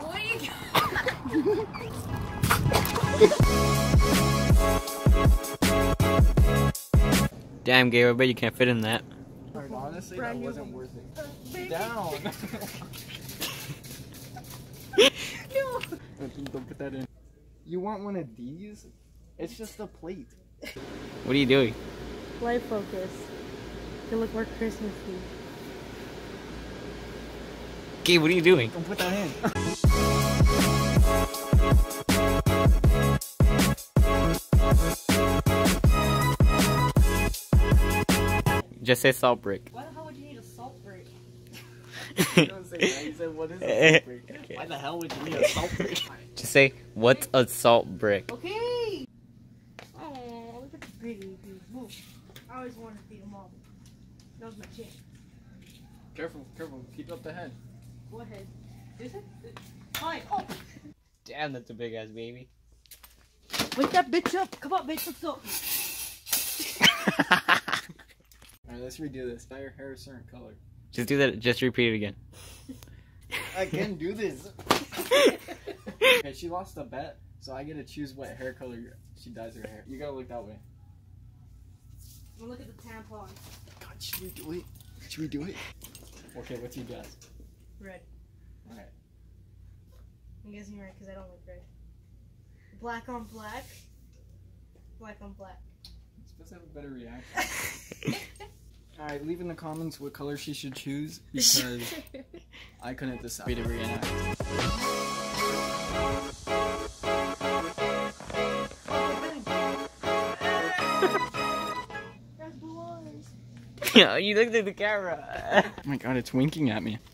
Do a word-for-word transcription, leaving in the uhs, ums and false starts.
What are you Damn, Gabe, I bet you can't fit in that. Honestly, that wasn't worth it. Down! No. Don't, don't put that in. You want one of these? It's just a plate. What are you doing? Light focus. You look more Christmassy. Gabe, what are you doing? Don't put that in. Just say salt brick. Why the hell would you need a salt brick? Don't say that. You said, what is a salt brick? Okay. Why the hell would you need a salt brick? Just say, what's a salt brick? Okay! Oh, look at the pretty people. I always wanted to be a mom. That was my chick. Careful, careful. Keep up the head. Go ahead. Is it? Fine. Oh! Damn, that's a big ass baby. Wake that bitch up! Come on, bitch, let's go! Alright, let's redo this. Dye your hair a certain color. Just do that, just repeat it again. I can do this. Okay, she lost a bet, so I get to choose what hair color she dyes her hair. You gotta look that way. We'll look at the tampon. God, should we do it? Should we do it? Okay, what's your guess? Red. Alright. I'm guessing red because I don't like red. Black on black. Black on black. It's supposed to have a better reaction. Alright, leave in the comments what color she should choose because I couldn't decide to reenact. Yeah, you looked at the camera. Oh my god, it's winking at me.